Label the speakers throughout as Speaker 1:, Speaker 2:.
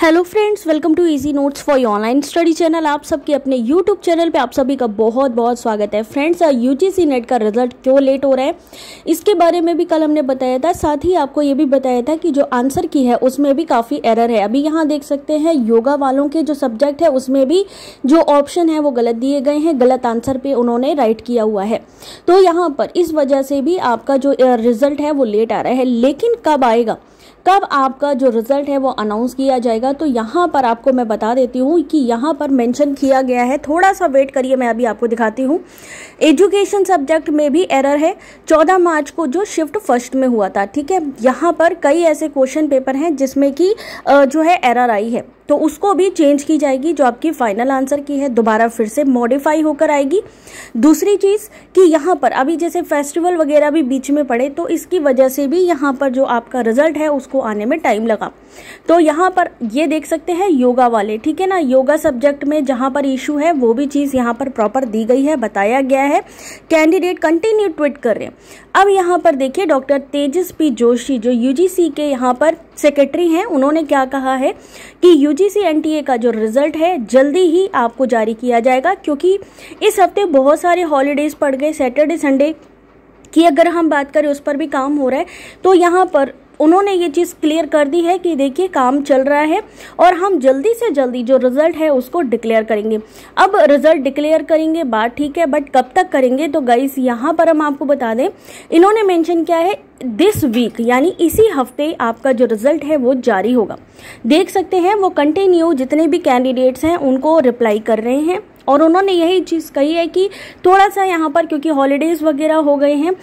Speaker 1: Hello friends, welcome to easy notes for online study channel. आप सबके अपने YouTube channel पे आप सभी का बहुत बहुत स्वागत है। फ्रेंड्स, यूजीसी नेट का रिजल्ट क्यों लेट हो रहा है इसके बारे में भी कल हमने बताया था। साथ ही आपको ये भी बताया था कि जो आंसर की है उसमें भी काफ़ी एरर है। अभी यहाँ देख सकते हैं योगा वालों के जो सब्जेक्ट है उसमें भी जो ऑप्शन है वो गलत दिए गए हैं, गलत आंसर पे उन्होंने राइट किया हुआ है। तो यहाँ पर इस वजह से भी आपका जो रिजल्ट है वो लेट आ रहा है। लेकिन कब आएगा, कब आपका जो रिजल्ट है वो अनाउंस किया जाएगा, तो यहाँ पर आपको मैं बता देती हूँ कि यहाँ पर मेंशन किया गया है। थोड़ा सा वेट करिए, मैं अभी आपको दिखाती हूँ। एजुकेशन सब्जेक्ट में भी एरर है। 14 मार्च को जो शिफ्ट फर्स्ट में हुआ था, ठीक है, यहाँ पर कई ऐसे क्वेश्चन पेपर हैं जिसमें कि जो है एरर आई है, तो उसको भी चेंज की जाएगी। जो आपकी फाइनल आंसर की है दोबारा फिर से मॉडिफाई होकर आएगी। दूसरी चीज़ कि यहाँ पर अभी जैसे फेस्टिवल वगैरह भी बीच में पड़े, तो इसकी वजह से भी यहाँ पर जो आपका रिजल्ट है उसको आने में टाइम लगा। तो यहाँ पर ये देख सकते हैं योगा वाले, ठीक है ना, योगा सब्जेक्ट में जहाँ पर इशू है वो भी चीज़ यहाँ पर प्रॉपर दी गई है, बताया गया है। कैंडिडेट कंटिन्यू ट्वीट कर रहे हैं। अब यहाँ पर देखिए डॉक्टर तेजस्वी जोशी जो यूजीसी के यहाँ पर सेक्रेटरी हैं, उन्होंने क्या कहा है कि यूजीसी एनटीए का जो रिजल्ट है जल्दी ही आपको जारी किया जाएगा, क्योंकि इस हफ्ते बहुत सारे हॉलीडेज पड़ गए। सैटरडे संडे की अगर हम बात करें उस पर भी काम हो रहा है। तो यहाँ पर उन्होंने ये चीज़ क्लियर कर दी है कि देखिए काम चल रहा है और हम जल्दी से जल्दी जो रिजल्ट है उसको डिक्लेयर करेंगे। अब रिजल्ट डिक्लेयर करेंगे बात ठीक है, बट कब तक करेंगे, तो गाइस यहाँ पर हम आपको बता दें, इन्होंने मेंशन किया है दिस वीक, यानी इसी हफ्ते आपका जो रिजल्ट है वो जारी होगा। देख सकते हैं वो कंटिन्यू जितने भी कैंडिडेट्स हैं उनको रिप्लाई कर रहे हैं और उन्होंने यही चीज़ कही है कि थोड़ा सा यहाँ पर क्योंकि हॉलीडेज वगैरह हो गए हैं,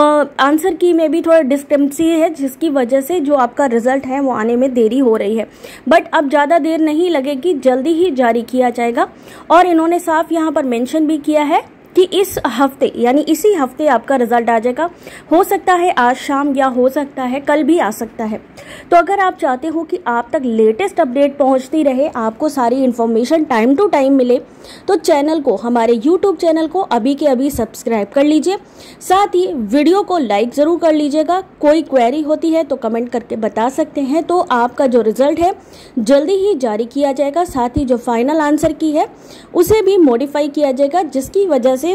Speaker 1: आंसर की में भी थोड़ा डिस्क्रिपेंसी है, जिसकी वजह से जो आपका रिजल्ट है वो आने में देरी हो रही है। बट अब ज़्यादा देर नहीं लगेगी, जल्दी ही जारी किया जाएगा। और इन्होंने साफ यहाँ पर मेंशन भी किया है कि इस हफ्ते यानी इसी हफ्ते आपका रिजल्ट आ जाएगा। हो सकता है आज शाम या हो सकता है कल भी आ सकता है। तो अगर आप चाहते हो कि आप तक लेटेस्ट अपडेट पहुंचती रहे, आपको सारी इन्फॉर्मेशन टाइम टू टाइम मिले, तो चैनल को, हमारे यूट्यूब चैनल को अभी के अभी सब्सक्राइब कर लीजिए। साथ ही वीडियो को लाइक ज़रूर कर लीजिएगा। कोई क्वेरी होती है तो कमेंट करके बता सकते हैं। तो आपका जो रिजल्ट है जल्दी ही जारी किया जाएगा। साथ ही जो फाइनल आंसर की है उसे भी मॉडिफाई किया जाएगा, जिसकी वजह से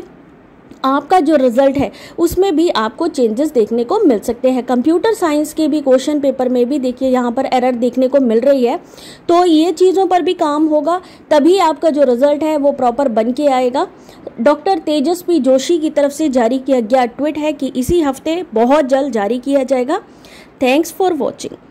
Speaker 1: आपका जो रिजल्ट है उसमें भी आपको चेंजेस देखने को मिल सकते हैं। कंप्यूटर साइंस के भी क्वेश्चन पेपर में भी देखिए यहाँ पर एरर देखने को मिल रही है। तो ये चीज़ों पर भी काम होगा, तभी आपका जो रिजल्ट है वो प्रॉपर बन के आएगा। डॉक्टर तेजस्वी जोशी की तरफ से जारी किया गया ट्वीट है कि इसी हफ्ते बहुत जल्द जारी किया जाएगा। Thanks for watching.